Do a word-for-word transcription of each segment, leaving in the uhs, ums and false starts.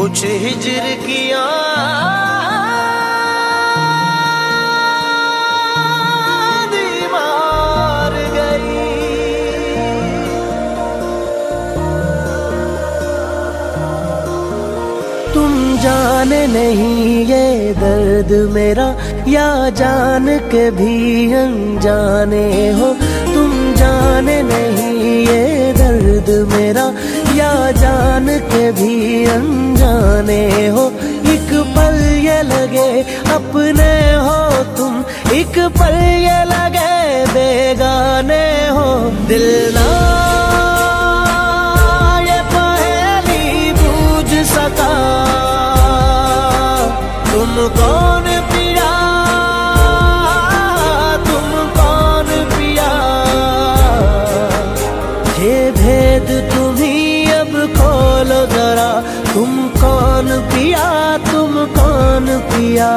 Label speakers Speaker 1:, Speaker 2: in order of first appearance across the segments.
Speaker 1: कुछ हिजर किया मार गई। तुम जाने नहीं ये दर्द मेरा, या जान के भी अनजाने हो। तुम जाने नहीं ये दर्द मेरा, या जान के भी अनजाने हो। एक पल ये लगे अपने हो तुम, एक पल ये लगे बेगाने हो। दिल ना ये पहेली बूझ सका, तुम कौन पिया, तुम कौन पिया। ये भेद तुम्ही अब खोलो जरा, तुम कौन पिया, तुम कौन पिया।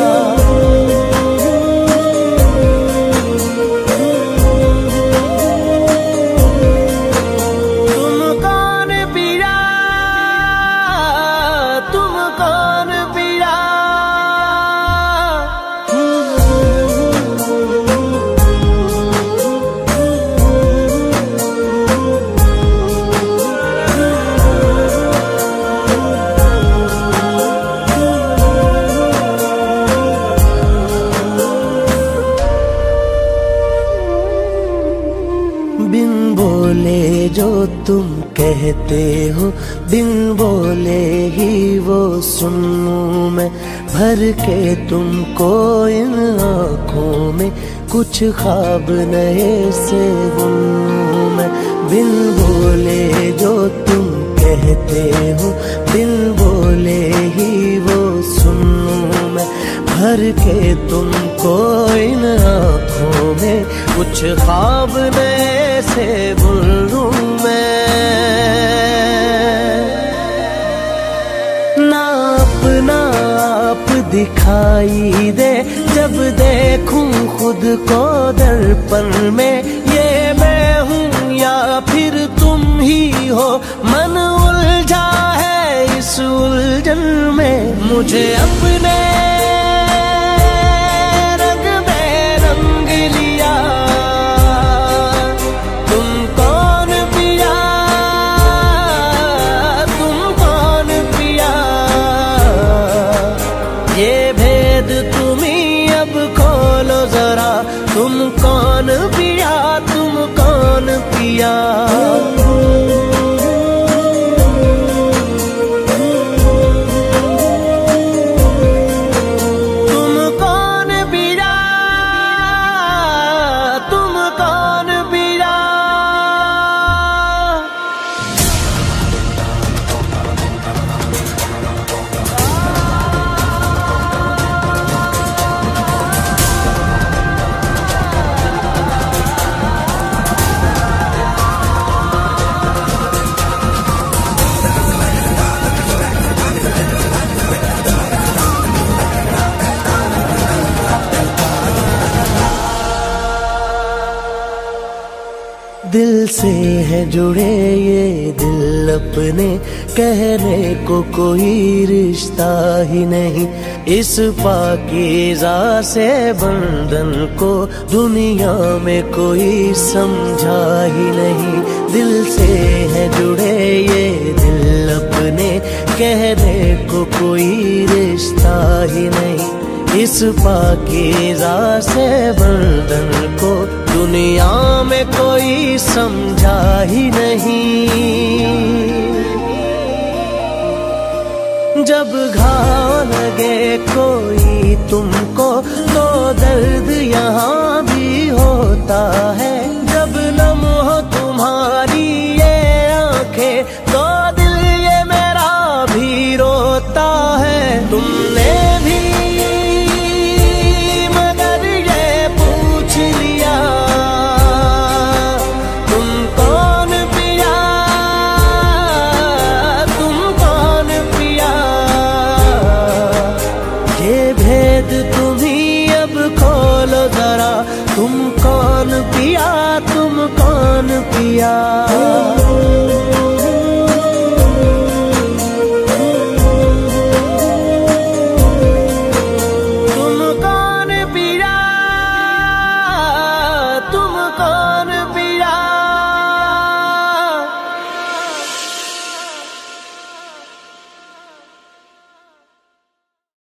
Speaker 1: बिन बोले जो तुम कहते हो, बिन बोले ही वो सुनूं मैं। भर के तुमको इन आँखों में कुछ ख्वाब नए से बुनूं मैं। बिन बोले जो तुम कहते हो, बिन बोले ही वो सुनूं मैं। भर के तुमको इन आँखों में कुछ ख्वाब नए से बुनूं मैं। ना अपना आप दिखाई दे जब देखूं खुद को दर्पण में। ये मैं हूँ या फिर तुम ही हो, मन उलझा है इस उलझन में। मुझे अपने रंग में रंग लिया, तुम कौन पिया, तुम कौन पिया। ये भेद तुम्ही अब खोलो जरा, तुम कौन पिया, तुम कौन पिया। दिल से है जुड़े ये दिल अपने, कहने को कोई रिश्ता ही नहीं। इस पाकीज़ा से बंधन को दुनिया में कोई समझा ही नहीं। दिल से है जुड़े ये दिल अपने, कहने को कोई रिश्ता ही नहीं। इस पाकीज़ा से बंधन को दुनिया में कोई समझा ही नहीं। जब घाव लगे कोई तुमको तो दर्द यहाँ भी होता है। जब नम हो तुम्हारी ये आंखें तो दिल ये मेरा भी रोता है। तुमने भी तुम कौन पिया, तुम कौन पिया।